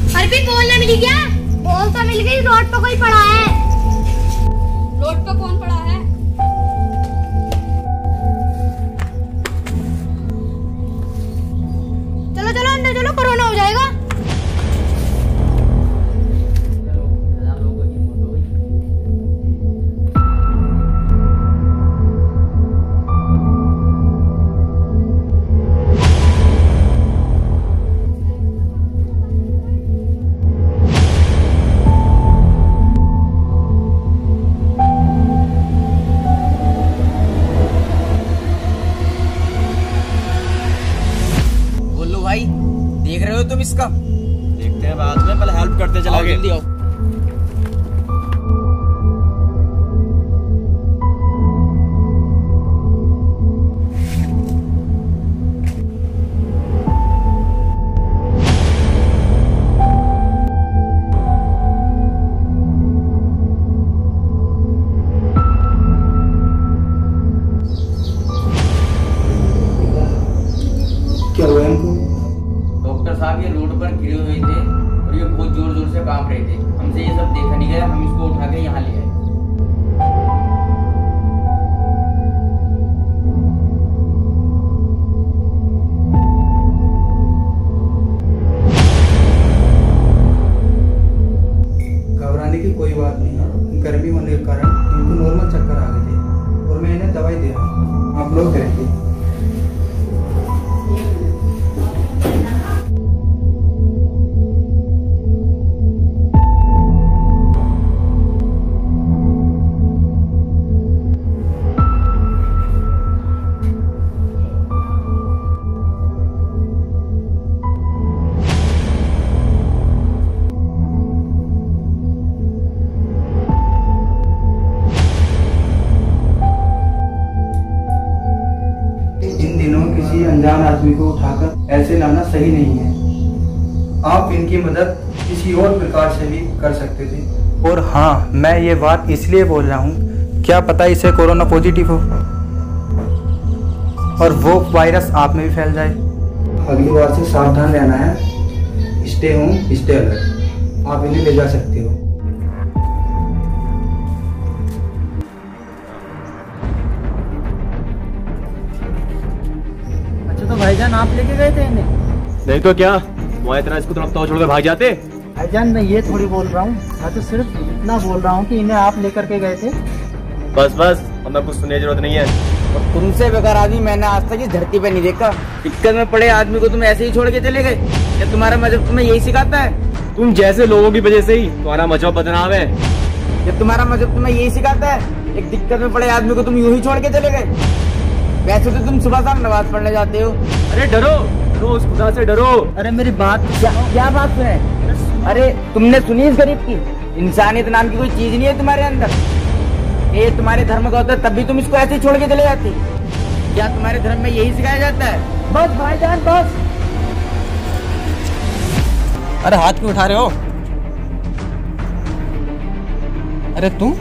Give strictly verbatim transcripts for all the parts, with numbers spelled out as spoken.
अर्पित ball ना मिली क्या? Ball तो मिल गई, रोड पर कोई पड़ा है। रोड पर कौन पड़ा है? चलो चलो अंदर चलो, कोरोना हो जाएगा। भाई देख रहे हो तुम इसका? देखते हैं बाद में, पहले हेल्प करते चला गए। जल्दी आओ। क्या हुआ इनको? डॉक्टर साहब ये रोड पर गिरे हुए थे और ये बहुत जोर जोर से कांप रहे थे। हमसे ये सब देखा नहीं गया, हम इसको उठा के यहाँ ले आए। घबराने की कोई बात नहीं, गर्मी होने के कारण इनको नॉर्मल चक्कर आ गए थे और मैं इन्हें दवाई दे रहा हूँ, आप लोग करेंगे। किसी अनजान आदमी को उठाकर ऐसे लाना सही नहीं है। आप इनकी मदद किसी और प्रकार से भी कर सकते थे। और हाँ, मैं ये बात इसलिए बोल रहा हूँ, क्या पता इसे कोरोना पॉजिटिव हो और वो वायरस आप में भी फैल जाए। अगली बार से सावधान रहना है। Stay home stay alert. आप इन्हें ले जा सकते हो। तो भाईजान आप लेके गए थे इन्हें? नहीं तो क्या, वो इतना इसको तुम तो छोड़कर भाग जाते। भाईजान मैं ये थोड़ी बोल रहा हूँ, मैं तो सिर्फ इतना बोल रहा हूँ कि इन्हें आप लेकर के गए थे। बस बस, हमें कुछ सुनने की जरूरत नहीं है। और तुमसे बेकार आदमी मैंने आज तक इस धरती पे नहीं देखा। दिक्कत में पड़े आदमी को तुम ऐसे ही छोड़ के चले गए? क्या तुम्हारा मजहब तुम्हें यही सिखाता है? तुम जैसे लोगों की वजह से ही तुम्हारा मजहब बदनाम है। क्या तुम्हारा मजहब तुम्हें यही सिखाता है? एक दिक्कत में पड़े आदमी को तुम यूं ही छोड़ के चले गए? वैसे तो तुम सुबह शाम नमाज पढ़ने जाते हो। अरे डरो डरो, उस खुदा से डरो। अरे मेरी बात क्या, क्या बात सुने? अरे तुमने सुनी इस गरीब की? इंसानियत नाम की कोई चीज नहीं है तुम्हारे अंदर। ये तुम्हारे धर्म का होता है तब भी तुम इसको ऐसे ही छोड़ के चले जाते? क्या तुम्हारे धर्म में यही सिखाया जाता है? बस भाईजान बस। अरे हाथ क्यों उठा रहे हो? अरे तुम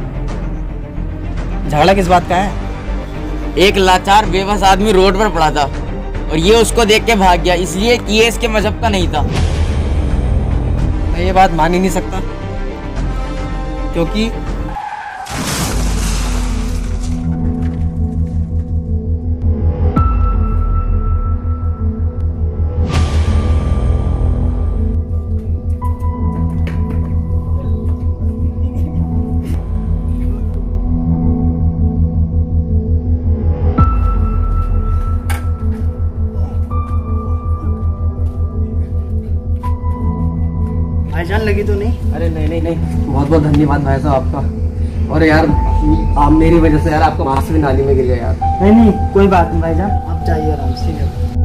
झगड़ा किस बात का है? एक लाचार बेबस आदमी रोड पर पड़ा था और ये उसको देख के भाग गया, इसलिए कि ये इसके मजहब का नहीं था। मैं ये बात मान ही नहीं सकता, क्योंकि भाईजान लगी तो नहीं? अरे नहीं नहीं नहीं, बहुत बहुत धन्यवाद भाई साहब आपका। और यार आप मेरी वजह से यार आपका मास्क भी नाली में गिर गया यार। नहीं नहीं कोई बात नहीं भाईजान, आप जाइए आराम से।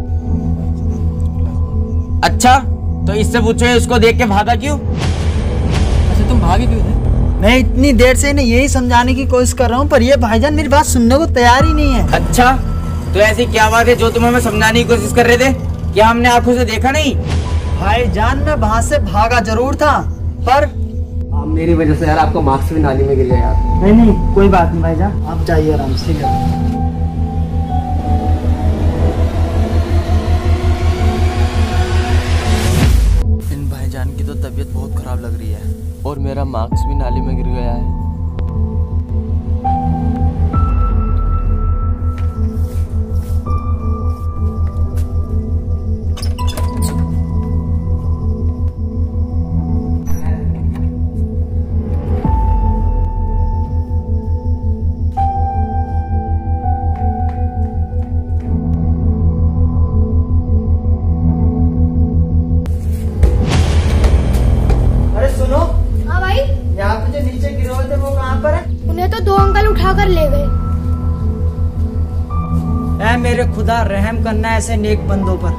अच्छा तो इससे पूछो इसको देख के भागा क्यों? अच्छा तुम भागे क्यों थे? मैं इतनी देर से इन्हें यही समझाने की कोशिश कर रहा हूँ, पर ये भाईजान मेरी बात सुनने को तैयार ही नहीं है। अच्छा तो ऐसी क्या बात है जो तुम हमें समझाने की कोशिश कर रहे थे? क्या हमने आंखों से देखा नहीं? भाईजान मैं वहाँ से भागा जरूर था, पर आप मेरी वजह से यार आपका मास्क भी नाली में गिर गया यार। नहीं नहीं कोई बात नहीं भाईजान, आप जाइए आराम से। इन भाईजान ईशान की तो तबीयत बहुत खराब लग रही है। और मेरा मार्क्स भी नाली में गिर गया है। अरे सुनो, हाँ भाई, यहाँ पे जो नीचे गिरे हुए थे वो कहाँ पर है? उन्हें तो दो अंकल उठा कर ले गए। ऐ मेरे खुदा, रहम करना ऐसे नेक बंदों पर।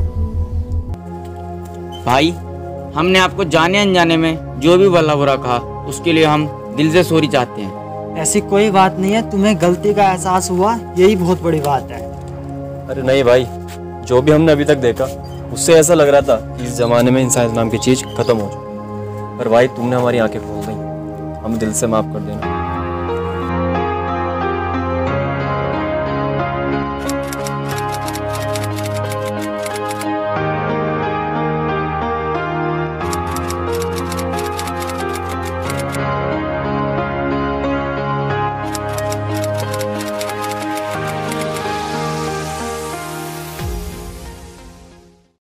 भाई, हमने आपको जाने अनजाने में जो भी भला बुरा कहा उसके लिए हम दिल से सॉरी चाहते हैं। ऐसी कोई बात नहीं है, तुम्हें गलती का एहसास हुआ, यही बहुत बड़ी बात है। अरे नहीं भाई, जो भी हमने अभी तक देखा उससे ऐसा लग रहा था कि इस जमाने में इंसानियत नाम की चीज खत्म हो चुकी। पर भाई तुमने हमारी आंखें खोल दी, हम दिल से माफ कर देना।